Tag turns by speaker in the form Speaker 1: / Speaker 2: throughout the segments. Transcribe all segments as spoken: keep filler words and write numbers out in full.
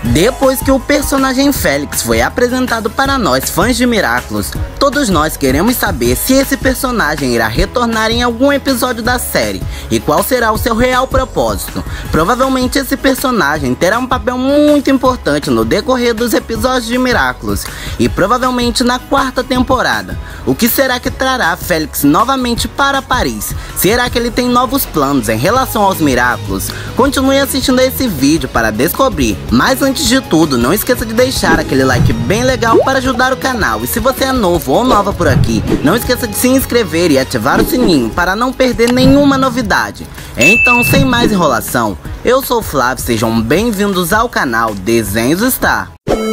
Speaker 1: Depois que o personagem Félix foi apresentado para nós, fãs de Miraculous, todos nós queremos saber se esse personagem irá retornar em algum episódio da série e qual será o seu real propósito. Provavelmente esse personagem terá um papel muito importante no decorrer dos episódios de Miraculous e provavelmente na quarta temporada. O que será que trará Félix novamente para Paris? Será que ele tem novos planos em relação aos Miraculous? Continue assistindo a esse vídeo para descobrir. Mas antes de tudo, não esqueça de deixar aquele like bem legal para ajudar o canal. E se você é novo ou nova por aqui, não esqueça de se inscrever e ativar o sininho para não perder nenhuma novidade. Então, sem mais enrolação, eu sou o Flávio, sejam bem-vindos ao canal Desenhos Star.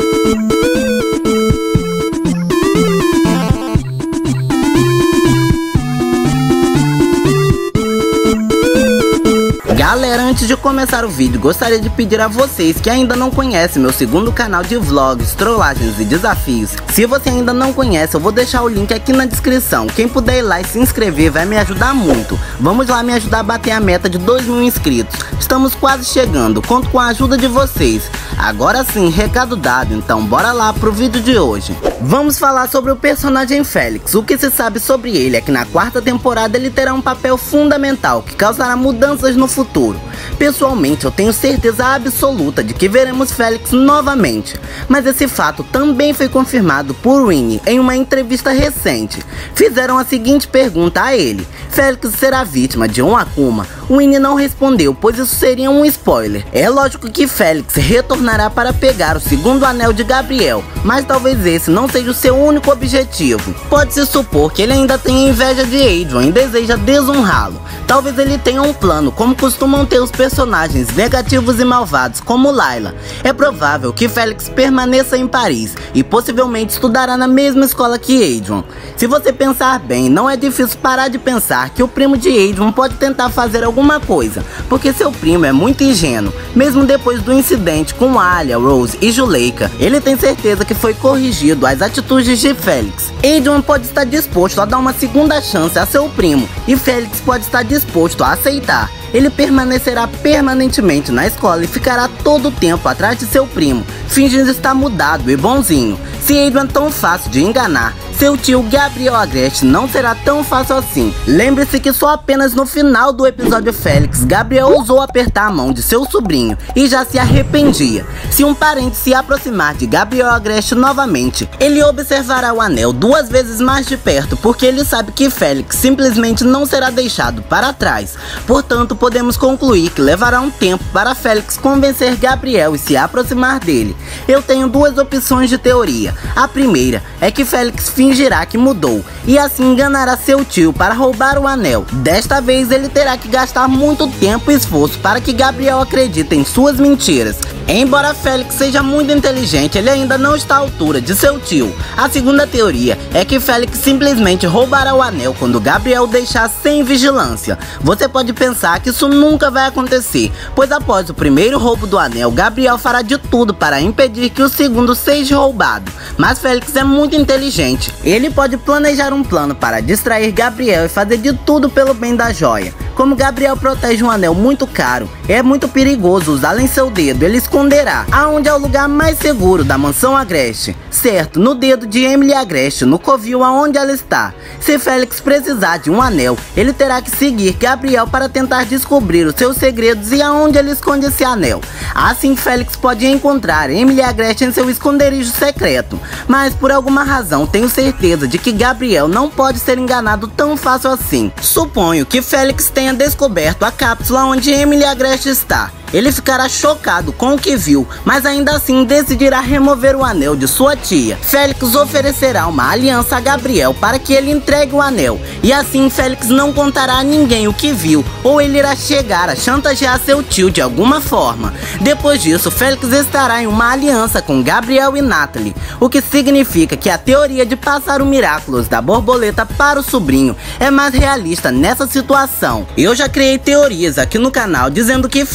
Speaker 1: Galera, antes de começar o vídeo, gostaria de pedir a vocês que ainda não conhecem meu segundo canal de vlogs, trollagens e desafios. Se você ainda não conhece, eu vou deixar o link aqui na descrição. Quem puder ir lá e se inscrever vai me ajudar muito. Vamos lá me ajudar a bater a meta de dois mil inscritos. Estamos quase chegando, conto com a ajuda de vocês. Agora sim, recado dado, então bora lá pro vídeo de hoje. Vamos falar sobre o personagem Félix. O que se sabe sobre ele é que na quarta temporada ele terá um papel fundamental que causará mudanças no futuro. Pessoalmente, eu tenho certeza absoluta de que veremos Félix novamente, mas esse fato também foi confirmado por Winnie em uma entrevista recente. Fizeram a seguinte pergunta a ele: Félix será vítima de um Akuma? Winnie não respondeu, pois isso seria um spoiler. É lógico que Félix retornará para pegar o segundo anel de Gabriel, mas talvez esse não seja o seu único objetivo. Pode-se supor que ele ainda tenha inveja de Adrian e deseja desonrá-lo. Talvez ele tenha um plano, como costumam ter os personagens negativos e malvados como Layla. É provável que Félix permaneça em Paris e possivelmente estudará na mesma escola que Adrian. Se você pensar bem, não é difícil parar de pensar que o primo de Adrian pode tentar fazer alguma coisa, porque seu primo é muito ingênuo. Mesmo depois do incidente com Alia, Rose e Zuleika, ele tem certeza que foi corrigido as atitudes de Félix. Adrian pode estar disposto a dar uma segunda chance a seu primo e Félix pode estar disposto a aceitar. Ele permanecerá permanentemente na escola e ficará todo o tempo atrás de seu primo, fingindo estar mudado e bonzinho. Se Adrian é tão fácil de enganar, seu tio Gabriel Agreste não será tão fácil assim. Lembre-se que só apenas no final do episódio Félix, Gabriel ousou apertar a mão de seu sobrinho e já se arrependia. Se um parente se aproximar de Gabriel Agreste novamente, ele observará o anel duas vezes mais de perto, porque ele sabe que Félix simplesmente não será deixado para trás. Portanto, podemos concluir que levará um tempo para Félix convencer Gabriel e se aproximar dele. Eu tenho duas opções de teoria. A primeira é que Félix fingirá que mudou e assim enganará seu tio para roubar o anel. Desta vez ele terá que gastar muito tempo e esforço para que Gabriel acredite em suas mentiras. Embora Félix seja muito inteligente, ele ainda não está à altura de seu tio. A segunda teoria é que Félix simplesmente roubará o anel quando Gabriel deixar sem vigilância. Você pode pensar que isso nunca vai acontecer, pois após o primeiro roubo do anel, Gabriel fará de tudo para impedir que o segundo seja roubado. Mas Félix é muito inteligente. Ele pode planejar um plano para distrair Gabriel e fazer de tudo pelo bem da joia. Como Gabriel protege um anel muito caro, é muito perigoso usá-lo em seu dedo. Ele esconderá aonde é o lugar mais seguro da mansão Agreste, certo, no dedo de Emily Agreste, no covil aonde ela está. Se Félix precisar de um anel, ele terá que seguir Gabriel para tentar descobrir os seus segredos e aonde ele esconde esse anel. Assim Félix pode encontrar Emily Agreste em seu esconderijo secreto, mas por alguma razão tenho certeza de que Gabriel não pode ser enganado tão fácil assim. Suponho que Félix tenha descoberto a cápsula onde Emily Agreste está. Ele ficará chocado com o que viu, mas ainda assim decidirá remover o anel de sua tia. Félix oferecerá uma aliança a Gabriel para que ele entregue o anel, e assim Félix não contará a ninguém o que viu, ou ele irá chegar a chantagear seu tio de alguma forma. Depois disso, Félix estará em uma aliança com Gabriel e Natalie, o que significa que a teoria de passar o Miraculous da borboleta para o sobrinho é mais realista nessa situação. Eu já criei teorias aqui no canal dizendo que Félix pode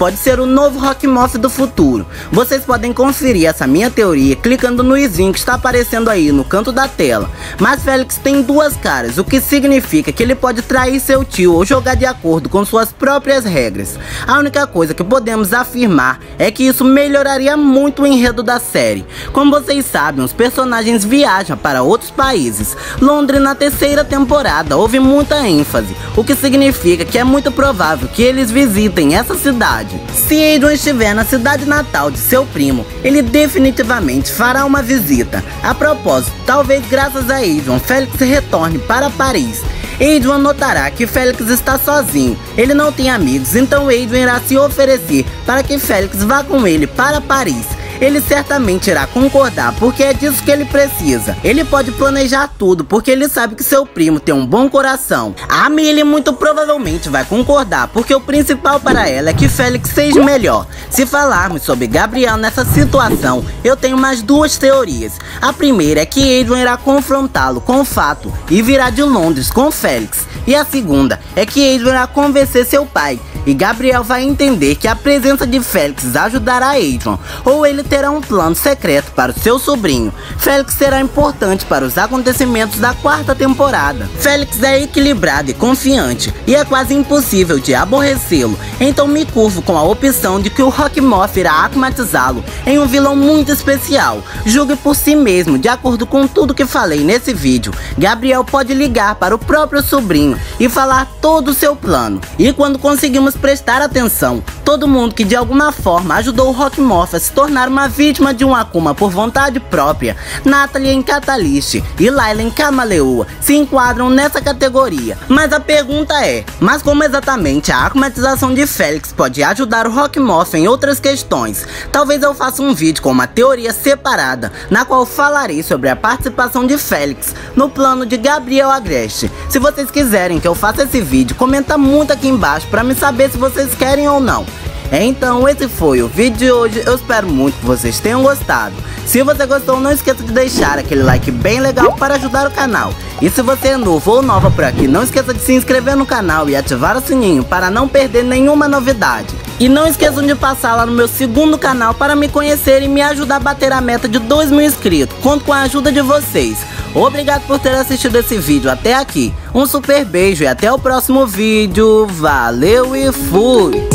Speaker 1: pode ser o novo Rockmoff do futuro. Vocês podem conferir essa minha teoria clicando no izinho que está aparecendo aí no canto da tela. Mas Félix tem duas caras, o que significa que ele pode trair seu tio ou jogar de acordo com suas próprias regras. A única coisa que podemos afirmar é que isso melhoraria muito o enredo da série. Como vocês sabem, os personagens viajam para outros países. Londres na terceira temporada houve muita ênfase, o que significa que é muito provável que eles visitem essa cidade. Se Adrian estiver na cidade natal de seu primo, ele definitivamente fará uma visita. A propósito, talvez graças a Adrian, Félix retorne para Paris. Adrian notará que Félix está sozinho, ele não tem amigos, então Adrian irá se oferecer para que Félix vá com ele para Paris. Ele certamente irá concordar, porque é disso que ele precisa. Ele pode planejar tudo, porque ele sabe que seu primo tem um bom coração. A Millie muito provavelmente vai concordar, porque o principal para ela é que Félix seja melhor. Se falarmos sobre Gabriel nessa situação, eu tenho mais duas teorias. A primeira é que Adrian irá confrontá-lo com o fato e virá de Londres com Félix. E a segunda é que Adrian irá convencer seu pai, e Gabriel vai entender que a presença de Félix ajudará Adrian, ou ele terá um plano secreto para o seu sobrinho. Félix será importante para os acontecimentos da quarta temporada. Félix é equilibrado e confiante, e é quase impossível de aborrecê-lo, então me curvo com a opção de que o Rockmoff irá aclimatizá-lo em um vilão muito especial. Julgue por si mesmo, de acordo com tudo que falei nesse vídeo. Gabriel pode ligar para o próprio sobrinho e falar todo o seu plano, e quando conseguimos prestar atenção, todo mundo que de alguma forma ajudou o Rockmoff a se tornar uma vítima de um Akuma por vontade própria, Natalie em Catalyst e Layla em Kamaleoa, se enquadram nessa categoria. Mas a pergunta é, mas como exatamente a aclimatização de Félix pode ajudar o Rockmoff em outras questões? Talvez eu faça um vídeo com uma teoria separada, na qual falarei sobre a participação de Félix no plano de Gabriel Agreste. Se vocês quiserem que eu faça esse vídeo, comenta muito aqui embaixo para me saber se vocês querem ou não. Então esse foi o vídeo de hoje, eu espero muito que vocês tenham gostado. Se você gostou, não esqueça de deixar aquele like bem legal para ajudar o canal. E se você é novo ou nova por aqui, não esqueça de se inscrever no canal e ativar o sininho para não perder nenhuma novidade. E não esqueçam de passar lá no meu segundo canal para me conhecer e me ajudar a bater a meta de dois mil inscritos. Conto com a ajuda de vocês. Obrigado por ter assistido esse vídeo até aqui. Um super beijo e até o próximo vídeo. Valeu e fui!